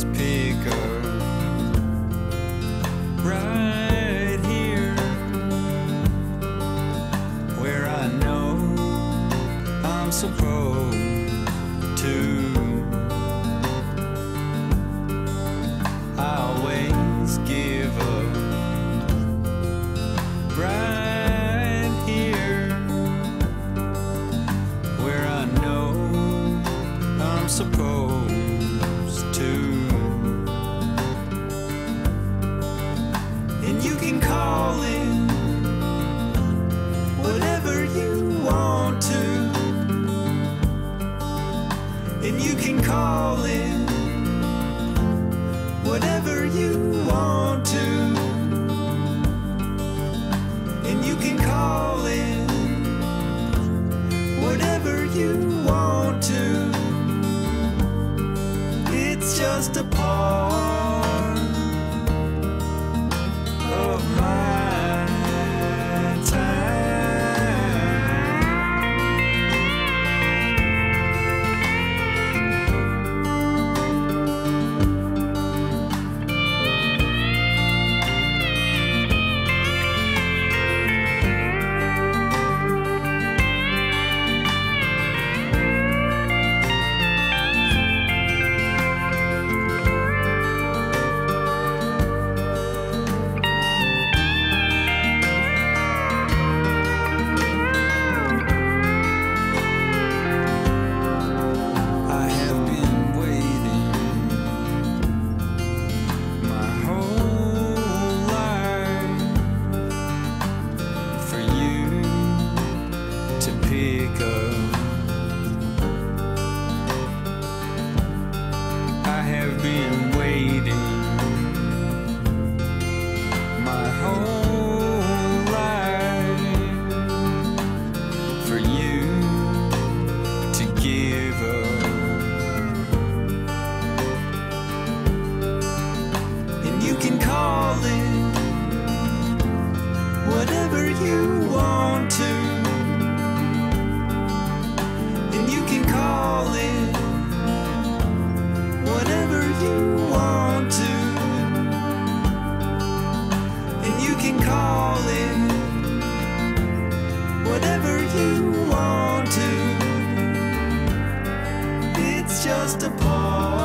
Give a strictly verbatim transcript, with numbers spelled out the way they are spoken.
always pick up right here, where I know I'm supposed to. I always give up right here, where I know I'm supposed to. And you can call it whatever you want to, and you can call it whatever you want to, and you can call it whatever you want to. It's just a part of my time. I have been waiting my whole life for you to give up. And you can call it whatever you want to, and you can call it whatever you want to, and you can call it whatever you want to. It's just a part